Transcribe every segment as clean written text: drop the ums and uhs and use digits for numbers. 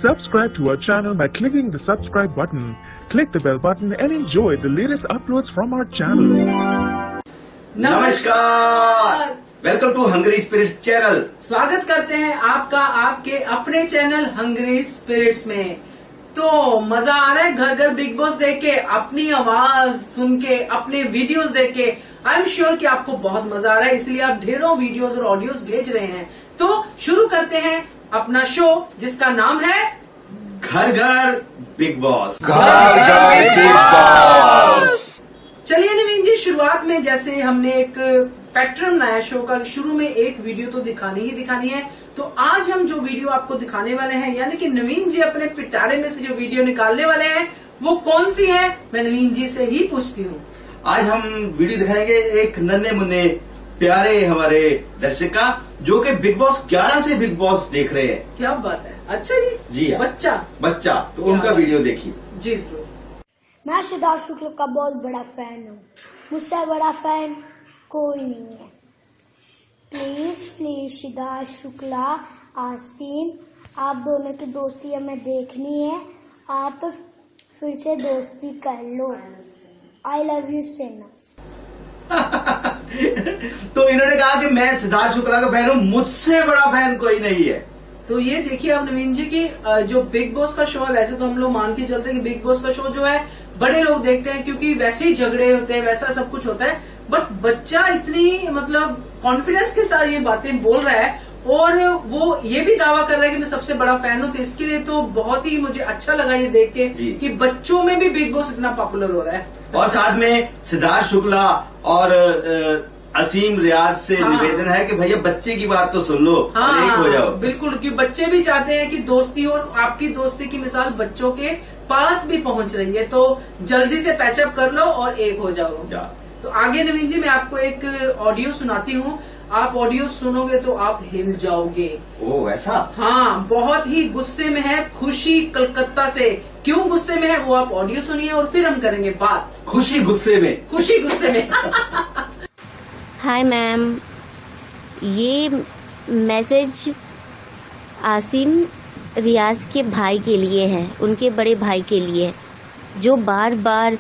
Subscribe to our channel by clicking the subscribe button. Click the bell button and enjoy the latest uploads from our channel. नमस्कार, welcome to hungry spirits channel. स्वागत करते हैं आपका आपके अपने channel hungry spirits में। तो मजा आ रहा है घर घर बिग बॉस देख के, अपनी आवाज सुन के, अपने वीडियोस देख के। आई एम श्योर कि आपको बहुत मजा आ रहा है, इसलिए आप ढेरों वीडियोस और ऑडियोस भेज रहे हैं। तो शुरू करते हैं अपना शो, जिसका नाम है घर घर बिग बॉस। घर घर बिग बॉस। चलिए नवीन जी, शुरुआत में जैसे हमने एक पैटर्न बनाया शो का, शुरू में एक वीडियो तो दिखानी ही दिखानी है। तो आज हम जो वीडियो आपको दिखाने वाले हैं, यानी कि नवीन जी अपने पिटारे में से जो वीडियो निकालने वाले हैं, वो कौन सी है, मैं नवीन जी से ही पूछती हूँ। आज हम वीडियो दिखाएंगे एक नन्हे मुन्ने प्यारे हमारे दर्शक का, जो कि बिग बॉस 11 से बिग बॉस देख रहे हैं। क्या बात है, अच्छा जी हाँ। बच्चा तो उनका वीडियो देखिए जी जरूर। मैं सिद्धार्थ शुक्ला का बहुत बड़ा फैन हूँ, मुझसे बड़ा फैन कोई नहीं है। प्लीज प्लीज सिद्धार्थ शुक्ला, आसिम, आप दोनों की दोस्ती हमें देखनी है, आप फिर से दोस्ती कर लो। I love you so much. तो इन्होंने कहा कि मैं सिद्धार्थ शुक्ला का फैन हूँ, मुझसे बड़ा फैन कोई नहीं है। तो ये देखिए आप नवीन जी की जो बिग बॉस का शो है, वैसे तो हम लोग मान के चलते हैं कि बिग बॉस का शो जो है बड़े लोग देखते हैं, क्योंकि वैसे ही झगड़े होते हैं, वैसा सब कुछ होता है। बट बच्चा इतनी मतलब कॉन्फिडेंस के साथ ये बातें बोल रहा है, और वो ये भी दावा कर रहा है कि मैं सबसे बड़ा फैन हूँ। तो इसके लिए तो बहुत ही मुझे अच्छा लगा ये देख के कि बच्चों में भी बिग बॉस इतना पॉपुलर हो रहा है। और साथ में सिद्धार्थ शुक्ला और असीम रियाज से निवेदन है कि भैया बच्चे की बात तो सुन लो और एक हो जाओ। बिल्कुल, कि बच्चे भी चाहते हैं कि दोस्ती, और आपकी दोस्ती की मिसाल बच्चों के पास भी पहुंच रही है। तो जल्दी से पैचअप कर लो और एक हो जाओ। तो आगे नवीन जी मैं आपको एक ऑडियो सुनाती हूँ, आप ऑडियो सुनोगे तो आप हिल जाओगे। ओह ऐसा? हाँ, बहुत ही गुस्से में है खुशी कलकत्ता से। क्यों गुस्से में है वो आप ऑडियो सुनिए और फिर हम करेंगे बात। खुशी गुस्से में हाय मैम, ये मैसेज आसिम रियाज के भाई के लिए है, उनके बड़े भाई के लिए, जो बार बार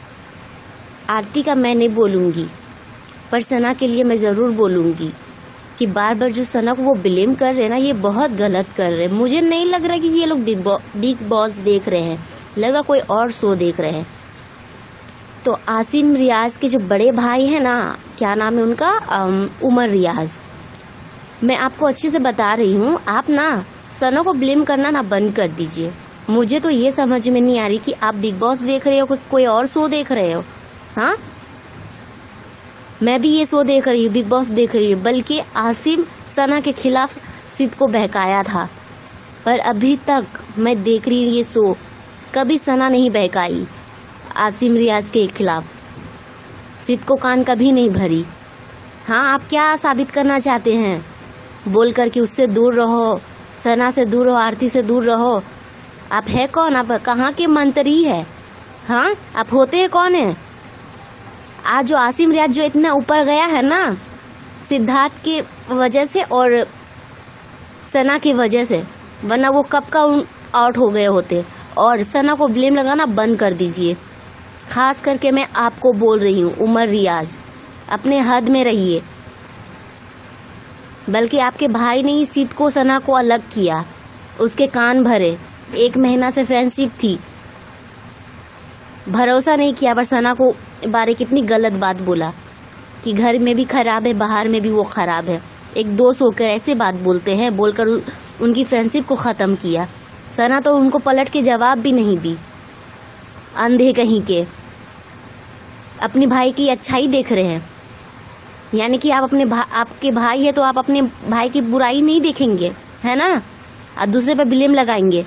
आरती का मैं नहीं बोलूँगी पर सना के लिए मैं ज़रूर बोलूँगी कि बार बार जो सना को वो ब्लेम कर रहे हैं ना, ये बहुत गलत कर रहे हैं। मुझे नहीं लग रहा कि ये लोग बिग बॉस देख रहे हैं, लग रहा कोई और शो देख रहे हैं। तो आसिम रियाज के जो बड़े भाई हैं ना, क्या नाम है उनका, उमर रियाज, मैं आपको अच्छे से बता रही हूँ, आप ना सना को ब्लेम करना ना बंद कर दीजिए। मुझे तो ये समझ में नहीं आ रही कि आप बिग बॉस देख रहे हो कि कोई और शो देख रहे हो। हाँ, मैं भी ये शो देख रही हूँ, बिग बॉस देख रही हूँ, बल्कि आसिम सना के खिलाफ सिद्ध को बहकाया था, पर अभी तक मैं देख रही हूँ ये शो, कभी सना नहीं बहकाई आसिम रियाज के खिलाफ, सिद्ध को कान कभी नहीं भरी। हाँ, आप क्या साबित करना चाहते हैं बोल कर कि उससे दूर रहो, सना से दूर रहो, आरती से दूर रहो? आप है कौन? आप कहाँ के मंत्री है? हाँ, आप होते हैं कौन है? आज जो आसिम रियाज जो इतना ऊपर गया है ना, सिद्धार्थ की वजह से और सना की वजह से, वरना वो कब का आउट हो गए होते। और सना को ब्लेम लगाना बंद कर दीजिए, खास करके मैं आपको बोल रही हूँ उमर रियाज, अपने हद में रहिए। बल्कि आपके भाई ने ही सिद्ध को सना को अलग किया, उसके कान भरे, 1 महीना से फ्रेंडशिप थी, भरोसा नहीं किया, पर सना को बारे कितनी गलत बात बोला कि घर में भी खराब है, बाहर में भी वो खराब है। एक दोस्त होकर ऐसे बात बोलते हैं, बोलकर उनकी फ्रेंडशिप को ख़त्म किया। सना तो उनको पलट के जवाब भी नहीं दी, अंधे कहीं के। अपने भाई की अच्छाई देख रहे हैं, यानी कि आप आपके भाई है तो आप अपने भाई की बुराई नहीं देखेंगे, है ना, आप दूसरे पे ब्लेम लगाएंगे।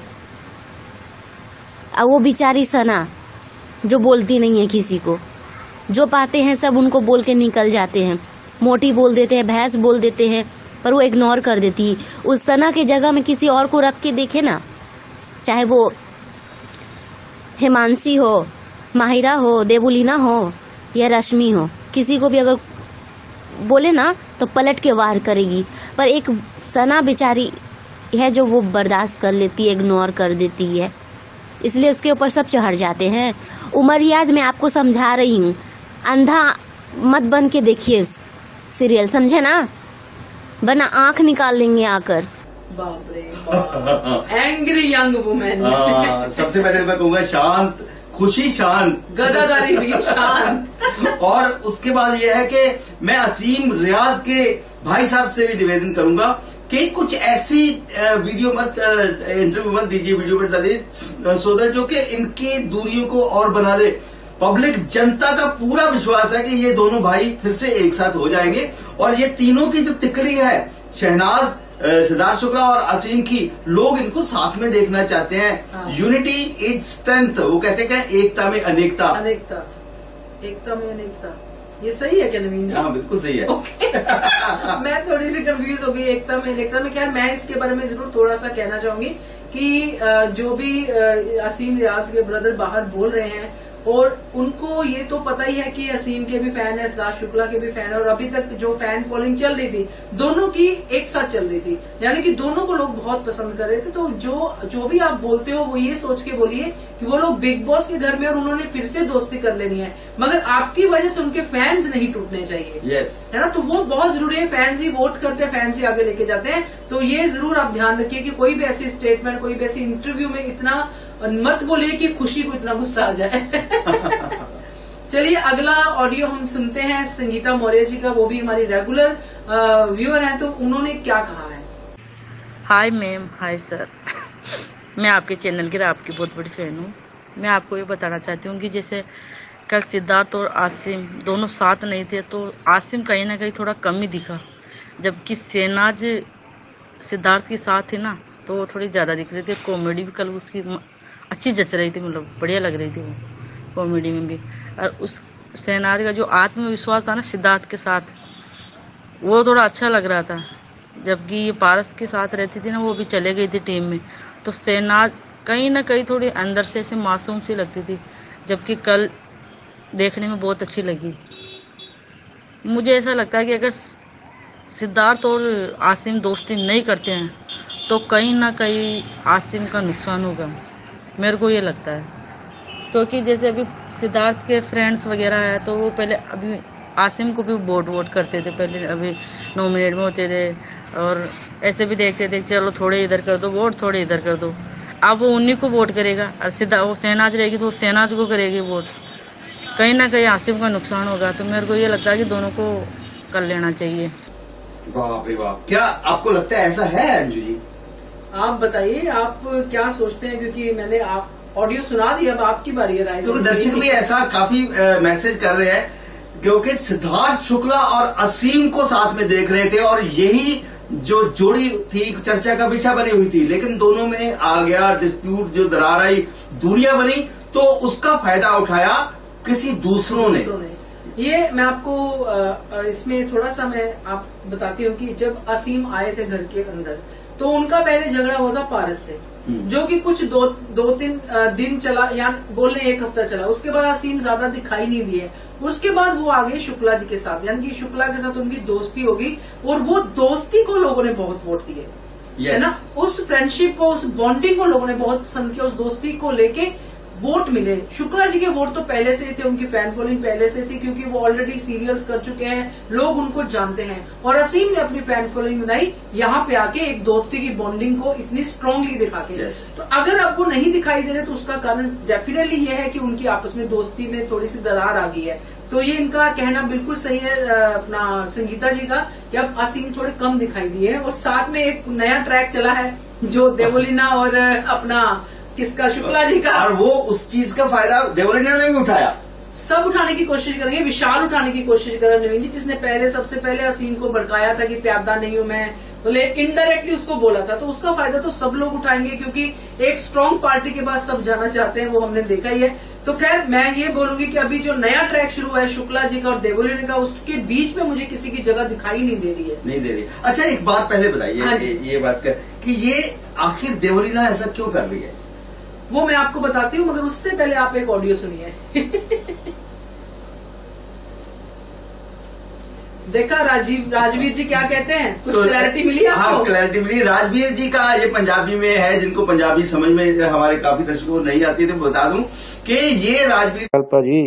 अब वो बेचारी सना जो बोलती नहीं है किसी को, जो पाते हैं सब उनको बोल के निकल जाते हैं, मोटी बोल देते हैं, भैंस बोल देते हैं, पर वो इग्नोर कर देती है। उस सना के जगह में किसी और को रख के देखे ना, चाहे वो हिमांशी हो, माहिरा हो, देवुलीना हो या रश्मि हो, किसी को भी अगर बोले ना तो पलट के वार करेगी। पर एक सना बेचारी है जो वो बर्दाश्त कर लेती है, इग्नोर कर देती है, इसलिए उसके ऊपर सब चढ़ जाते हैं। उमर रियाज, मैं आपको समझा रही हूँ, अंधा मत बन के देखिए सीरियल, समझे ना, वरना आंख निकाल लेंगे आकर। बाप रे बाप, एंग्री यंग वुमेन। सबसे पहले मैं कहूँगा शांत, खुशी शांत, गदादारी भी शांत। और उसके बाद यह है कि मैं असीम रियाज के भाई साहब से भी निवेदन करूंगा कि कुछ ऐसी वीडियो मत, इंटरव्यू मत दीजिए, वीडियो मत डालिए सो दैट जो कि इनकी दूरियों को और बना दे। पब्लिक जनता का पूरा विश्वास है कि ये दोनों भाई फिर से एक साथ हो जाएंगे, और ये तीनों की जो तिकड़ी है, शहनाज, सिद्धार्थ शुक्ला और असीम की, लोग इनको साथ में देखना चाहते हैं। यूनिटी इज स्ट्रेंथ, वो कहते हैं एकता में अनेकता। अनेकता, एकता में अनेकता, ये सही है क्या नवीन जी? हाँ बिल्कुल सही है। मैं थोड़ी सी कंफ्यूज हो गई एकता में अनेकता में। खैर, मैं इसके बारे में जरूर थोड़ा सा कहना चाहूंगी कि जो भी असीम रियाज के ब्रदर बाहर बोल रहे हैं, और उनको ये तो पता ही है कि असीम के भी फैन है, सिद्धार्थ शुक्ला के भी फैन है, और अभी तक जो फैन फॉलोइंग चल रही थी दोनों की एक साथ चल रही थी, यानी कि दोनों को लोग बहुत पसंद कर रहे थे। तो जो भी आप बोलते हो वो ये सोच के बोलिए कि वो लोग बिग बॉस के घर में और उन्होंने फिर से दोस्ती कर लेनी है, मगर आपकी वजह से उनके फैंस नहीं टूटने चाहिए। यस, है ना, तो वो बहुत जरूरी है। फैंस ही वोट करते हैं, फैंस ही आगे लेके जाते हैं। तो ये जरूर आप ध्यान रखिए कि कोई भी ऐसी स्टेटमेंट, कोई भी ऐसी इंटरव्यू में इतना मत बोलिए कि खुशी को इतना गुस्सा आ जाए। चलिए, अगला ऑडियो हम सुनते हैं संगीता मौर्य जी का, वो भी हमारी रेगुलर व्यूअर हैं, तो उन्होंने क्या कहा है। हाय मैम, हाय सर, मैं आपके चैनल की आपकी बहुत बड़ी फैन हूँ। मैं आपको ये बताना चाहती हूँ कि जैसे कल सिद्धार्थ और आसिम दोनों साथ नहीं थे, तो आसिम कहीं ना कहीं थोड़ा कम ही दिखा, जबकि शहनाज सिद्धार्थ के साथ थी ना, तो वो थोड़ी ज्यादा दिख रही थी। कॉमेडी भी कल उसकी अच्छी जच रही थी, मतलब बढ़िया लग रही थी वो कॉमेडी में भी। और उस शहनाज का जो आत्मविश्वास था ना सिद्धार्थ के साथ, वो थोड़ा अच्छा लग रहा था। जबकि ये पारस के साथ रहती थी ना, वो भी चले गई थी टीम में, तो शहनाज कहीं ना कहीं थोड़ी अंदर से ऐसे मासूम सी लगती थी, जबकि कल देखने में बहुत अच्छी लगी। मुझे ऐसा लगता है कि अगर सिद्धार्थ और आसिम दोस्ती नहीं करते हैं तो कहीं ना कहीं आसिम का नुकसान होगा, मेरे को ये लगता है। क्योंकि जैसे अभी सिद्धार्थ के फ्रेंड्स वगैरह है, तो वो पहले अभी आसिम को भी वोट करते थे, पहले अभी नॉमिनेट में होते थे, और ऐसे भी देखते थे चलो थोड़े इधर कर दो वोट, थोड़े इधर कर दो। अब वो उन्हीं को वोट करेगा, और वो शहनाज रहेगी तो वो शहनाज को करेगी वोट, कहीं ना कहीं आसिम का नुकसान होगा। तो मेरे को ये लगता है कि दोनों को कर लेना चाहिए। बाप रे बाप, क्या आपको लगता है ऐसा है अंजू जी? आप बताइए, आप क्या सोचते हैं, क्योंकि मैंने आप ऑडियो सुना दी, अब आपकी बारी है राय। क्योंकि दर्शक भी ऐसा काफी मैसेज कर रहे हैं, क्योंकि सिद्धार्थ शुक्ला और असीम को साथ में देख रहे थे, और यही जो जोड़ी थी चर्चा का विषय बनी हुई थी, लेकिन दोनों में आ गया डिस्प्यूट, जो दरार आई, दूरियां बनी, तो उसका फायदा उठाया किसी दूसरों ने। ये मैं आपको इसमें थोड़ा सा मैं आप बताती हूँ कि जब असीम आए थे घर के अंदर, तो उनका पहले झगड़ा हुआ था पारस से, जो कि कुछ दो तीन दिन चला, या बोलने एक हफ्ता चला। उसके बाद असीम ज्यादा दिखाई नहीं दिए। उसके बाद वो आ गए शुक्ला जी के साथ, यानी कि शुक्ला के साथ उनकी दोस्ती होगी, और वो दोस्ती को लोगों ने बहुत वोट दिए। yes. है ना, उस फ्रेंडशिप को, उस बॉन्डिंग को लोगों ने बहुत पसंद किया, उस दोस्ती को लेके वोट मिले। शुक्ला जी के वोट तो पहले से थे, उनकी फैन फॉलोइंग पहले से थी, क्योंकि वो ऑलरेडी सीरियल्स कर चुके हैं, लोग उनको जानते हैं। और असीम ने अपनी फैन फॉलोइंग बनाई यहाँ पे आके, एक दोस्ती की बॉन्डिंग को इतनी स्ट्रांगली दिखा के। yes. तो अगर अब वो नहीं दिखाई दे रहे, तो उसका कारण डेफिनेटली ये है कि उनकी आपस में दोस्ती में थोड़ी सी दरार आ गई है। तो ये इनका कहना बिल्कुल सही है अपना संगीता जी का, कि अब असीम थोड़े कम दिखाई दिए हैं। और साथ में एक नया ट्रैक चला है, जो देवोलीना और अपना किसका, शुक्ला जी का, और वो उस चीज का फायदा देवोलीना ने भी उठाया। सब उठाने की कोशिश करेंगे, विशाल उठाने की कोशिश करें नवीन जी, जिसने सबसे पहले असीम को भड़काया था कि प्यादा नहीं हूं मैं, बोले इनडायरेक्टली उसको बोला था। तो उसका फायदा तो सब लोग उठाएंगे, क्योंकि एक स्ट्रांग पार्टी के पास सब जाना चाहते हैं, वो हमने देखा ही है। तो खैर, मैं ये बोलूंगी कि अभी जो नया ट्रैक शुरू है शुक्ला जी का और देवोलीना का, उसके बीच में मुझे किसी की जगह दिखाई नहीं दे रही है। नहीं दे रही। अच्छा, एक बात पहले बताइए, हाँ ये बात कर कि ये आखिर देवोलीना ऐसा क्यों कर रही है, वो मैं आपको बताती हूँ, मगर उससे पहले आप एक ऑडियो सुनिए। देखा राजवीर जी क्या कहते हैं, कुछ तो क्लैरिटी मिली आपको? हाँ, क्लैरिटी मिली। राजवीर जी का ये पंजाबी में है, जिनको पंजाबी समझ में हमारे काफी दर्शकों को नहीं आती, तो बता दूं कि ये राजवीर ਭਾਜੀ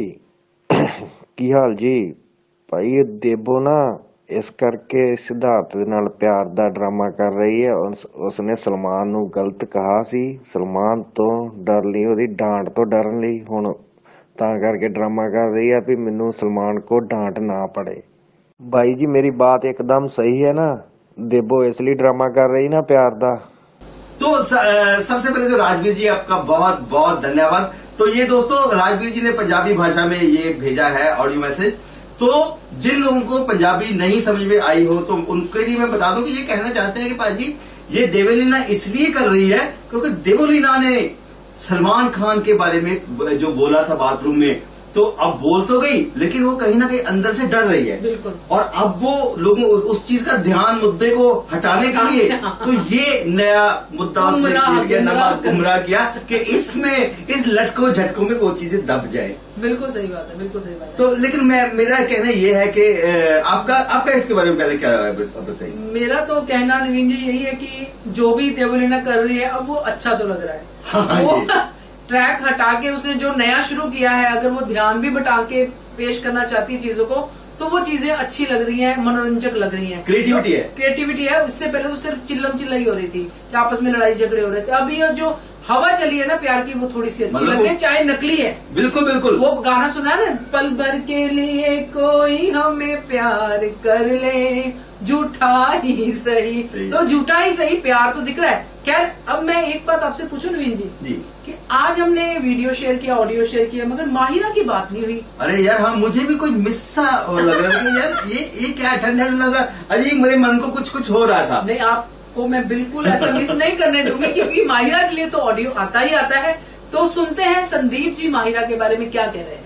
ਕੀ ਹਾਲ ਜੀ ਭਾਈ, ਇਹ ਦੇਬੋ ਨਾ ਇਸ ਕਰਕੇ ਸਿਧਾਰਥ ਦੇ ਨਾਲ ਪਿਆਰ ਦਾ ਡਰਾਮਾ ਕਰ ਰਹੀ ਹੈ। ਉਸਨੇ ਸਲਮਾਨ ਨੂੰ ਗਲਤ ਕਹਾ ਸੀ, ਸਲਮਾਨ ਤੋਂ ਡਰ ਲਈ, ਉਹਦੀ ਡਾਂਟ ਤੋਂ ਡਰਨ ਲਈ ਹੁਣ ਤਾਂ ਕਰਕੇ ਡਰਾਮਾ ਕਰ ਰਹੀ ਹੈ ਵੀ ਮੈਨੂੰ ਸਲਮਾਨ को डांट ना पड़े। भाई जी मेरी बात एकदम सही है ना, देबो इसलिए ड्रामा कर रही ना प्यार दा। तो सबसे पहले तो राजवीर जी आपका बहुत बहुत धन्यवाद। तो ये दोस्तों राजवीर जी ने पंजाबी भाषा में ये भेजा है ऑडियो मैसेज। तो जिन लोगों को पंजाबी नहीं समझ में आई हो तो उनके लिए मैं बता दूं कि ये कहना चाहते हैं कि पाजी ये देवोलीना इसलिए कर रही है क्योंकि देवोलीना ने सलमान खान के बारे में जो बोला था बाथरूम में, तो अब बोल तो गई लेकिन वो कहीं ना कहीं अंदर से डर रही है। बिल्कुल। और अब वो लोगों उस चीज का ध्यान मुद्दे को हटाने के लिए तो ये नया मुद्दा उसने गुमराह किया कि इसमें इस लटकों झटकों में वो चीजें दब जाए। बिल्कुल सही बात है, बिल्कुल सही बात है। तो लेकिन मेरा कहना ये है कि आपका इसके बारे में पहले क्या बताइए। मेरा तो कहना नवीन जी यही है कि जो भी देवोलीना कर रही है अब वो अच्छा तो लग रहा है। हाँ, वो ट्रैक हटा के उसने जो नया शुरू किया है, अगर वो ध्यान भी बटा के पेश करना चाहती है चीजों को, तो वो चीजें अच्छी लग रही हैं, मनोरंजक लग रही हैं। क्रिएटिविटी है। इससे पहले तो सिर्फ चिल्लम चिल्लाई हो रही थी कि आपस में लड़ाई झगड़े हो रहे थे। अब ये जो हवा चली है ना प्यार की, वो थोड़ी सी अच्छी लग रही है, चाहे नकली है। बिल्कुल बिल्कुल। वो गाना सुना ना, पल भर के लिए कोई हमें प्यार कर ले, झूठा ही सही। तो झूठा ही सही प्यार तो दिख रहा है। खैर अब मैं एक बात आपसे पूछूं नवीन जी कि आज हमने वीडियो शेयर किया, ऑडियो शेयर किया, मगर माहिरा की बात नहीं हुई। अरे यार हाँ, मुझे भी कोई मिस सा लग रहा था यार ये क्या ठंडा लगा, अजी मेरे मन को कुछ हो रहा था। नहीं, आपको मैं बिल्कुल ऐसा मिस नहीं करने दूंगी क्योंकि माहिरा के लिए तो ऑडियो आता ही आता है। तो सुनते हैं संदीप जी माहिरा के बारे में क्या कह रहे हैं।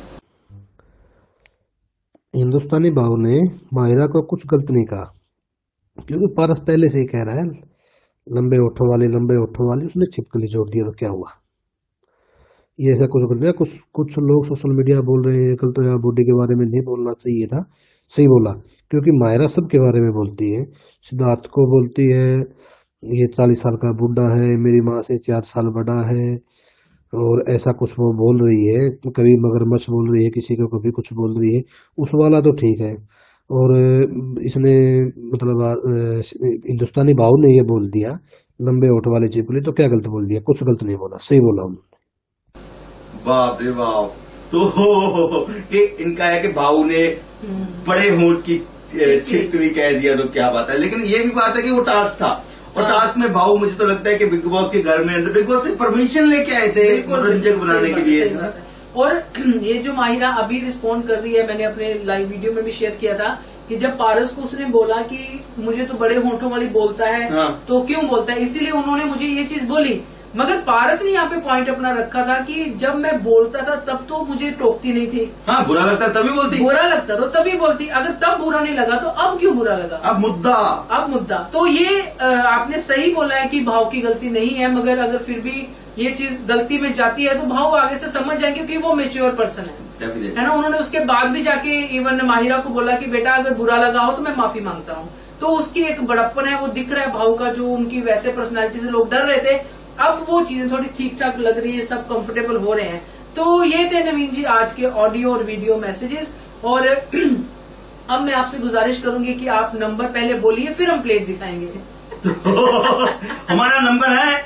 हिंदुस्तानी भाव ने माहिरा को कुछ गलत नहीं कहा, क्योंकि पारस पहले से ही कह रहा है लंबे होठों वाली, उसने छिपकली जोड़ दिया तो क्या हुआ। ये ऐसा कुछ कर दिया। कुछ लोग सोशल मीडिया बोल रहे हैं कल तो यार बॉडी के बारे में नहीं बोलना चाहिए था, सही बोला, क्योंकि माहिरा सबके बारे में बोलती है। सिद्धार्थ को बोलती है ये 40 साल का बूढ़ा है, मेरी माँ से 4 साल बड़ा है, और ऐसा कुछ वो बोल रही है। कभी मगरमच्छ बोल रही है किसी को, कभी कुछ बोल रही है। उस वाला तो ठीक है, और इसने मतलब हिंदुस्तानी भाव ने ये बोल दिया लंबे होठ वाले चिपकली, तो क्या गलत बोल दिया? कुछ गलत नहीं बोला, सही बोला उन्होंने। बाप रे बाप। तो ये इनका है कि भाऊ ने बड़े होठ की छिपकली कह दिया तो क्या बात है। लेकिन ये भी बात है कि वो टास्क था, और टास्क में भाऊ मुझे तो लगता है कि बिग बॉस के घर में अंदर बिग बॉस से परमिशन लेके आए थे मनोरंजक बनाने के लिए। और ये जो माहिरा अभी रिस्पॉन्ड कर रही है, मैंने अपने लाइव वीडियो में भी शेयर किया था कि जब पारस को उसने बोला कि मुझे तो बड़े होठों वाली बोलता है, हाँ। तो क्यों बोलता है, इसीलिए उन्होंने मुझे ये चीज बोली। मगर पारस ने यहाँ पे पॉइंट अपना रखा था कि जब मैं बोलता था तब तो मुझे टोकती नहीं थी। हाँ, बुरा लगता तभी बोलती, बुरा लगता तो तभी बोलती, अगर तब बुरा नहीं लगा तो अब क्यों बुरा लगा। अब मुद्दा। तो ये आपने सही बोला है कि भाव की गलती नहीं है, मगर अगर फिर भी ये चीज गलती में जाती है तो भाव आगे से समझ जाएंगे क्योंकि वो मेच्योर पर्सन है ना। उन्होंने उसके बाद भी जाके इवन माहिरा को बोला कि बेटा अगर बुरा लगा हो तो मैं माफी मांगता हूँ। तो उसकी एक बड़प्पन है, वो दिख रहा है भाव का। जो उनकी वैसे पर्सनैलिटी से लोग डर रहे थे, अब वो चीजें थोड़ी ठीक ठाक लग रही है, सब कंफर्टेबल हो रहे हैं। तो ये थे नवीन जी आज के ऑडियो और वीडियो मैसेजेस। और अब मैं आपसे गुजारिश करूंगी कि आप नंबर पहले बोलिए, फिर हम प्लेट दिखाएंगे। तो हमारा नंबर है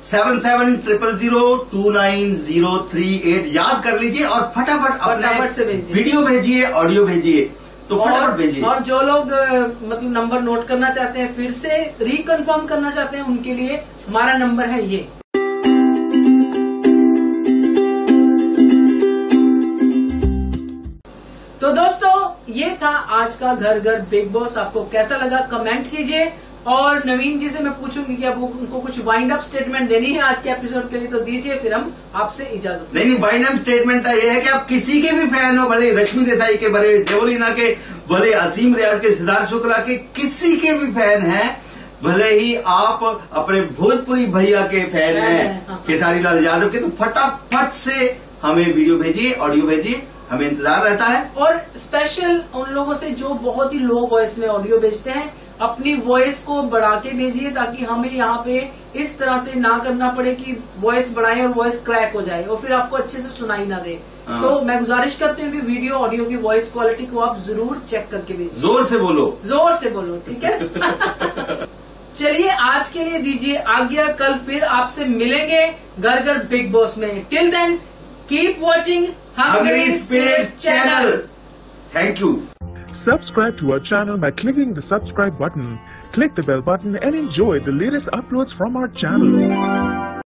7700029038। याद कर लीजिए और फटाफट अपने से भेजिए, वीडियो भेजिए, ऑडियो भेजिए, तो फटाफट भेजिए। और जो लोग मतलब नंबर नोट करना चाहते हैं, फिर से रिकन्फर्म करना चाहते हैं, उनके लिए हमारा नंबर है ये। तो दोस्तों ये था आज का घर घर बिग बॉस। आपको कैसा लगा कमेंट कीजिए। और नवीन जी से मैं पूछूंगी कि अब उनको कुछ वाइंड अप स्टेटमेंट देनी है आज के एपिसोड के लिए, तो दीजिए, फिर हम आपसे इजाजत। नहीं, वाइंड अप स्टेटमेंट ये है कि आप किसी के भी फैन हो, भले रश्मि देसाई के, भले देवोलीना के, भले असीम रियाज के, सिद्धार्थ शुक्ला के, किसी के भी फैन हैं, भले ही आप अपने भोजपुरी भैया के फैन हैं खेसारी लाल यादव के, तो फटाफट से हमें वीडियो भेजिए, ऑडियो भेजिए, हमें इंतजार रहता है। और स्पेशल उन लोगों से जो बहुत ही लो वॉइस में ऑडियो भेजते हैं, अपनी वॉइस को बढ़ा के भेजिए ताकि हमें यहाँ पे इस तरह से ना करना पड़े कि वॉइस बढ़ाए और वॉइस क्रैक हो जाए और फिर आपको अच्छे से सुनाई ना दे। तो मैं गुजारिश करती हूँ कि वीडियो ऑडियो की वॉइस क्वालिटी को आप जरूर चेक करके भेजिए। जोर से बोलो, जोर से बोलो, ठीक है। चलिए आज के लिए दीजिए आज्ञा, कल फिर आपसे मिलेंगे घर घर बिग बॉस में। Till then keep watching hungry spirits channel. Thank you. Subscribe to our channel by clicking the subscribe button. Click the bell button and enjoy the latest uploads from our channel.